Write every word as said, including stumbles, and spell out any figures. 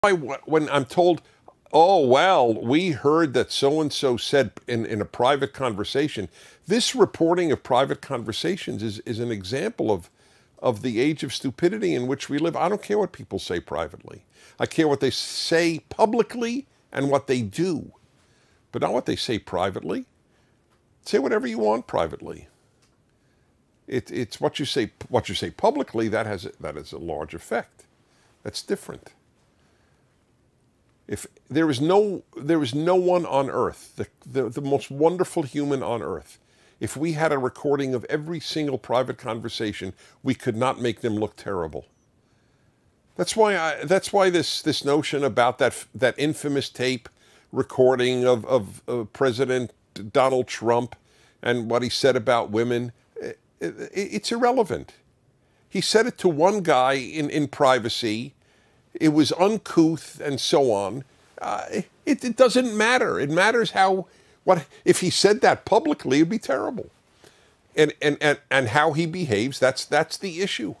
why when I'm told, oh, well, we heard that so-and-so said in, in a private conversation, this reporting of private conversations is, is an example of, of the age of stupidity in which we live. I don't care what people say privately. I care what they say publicly and what they do, but not what they say privately. Say whatever you want privately. It, it's what you say what you say publicly that has that has a large effect. That's different. If there is no there is no one on earth, the, the the most wonderful human on earth, if we had a recording of every single private conversation, we could not make them look terrible. That's why I that's why this this notion about that that infamous tape recording of of, of President Donald Trump and what he said about women, it, it, it's irrelevant. He said it to one guy in, in privacy. It was uncouth and so on. Uh, it, it doesn't matter. It matters how, what, if he said that publicly, it'd be terrible. And, and, and, and how he behaves, that's, that's the issue.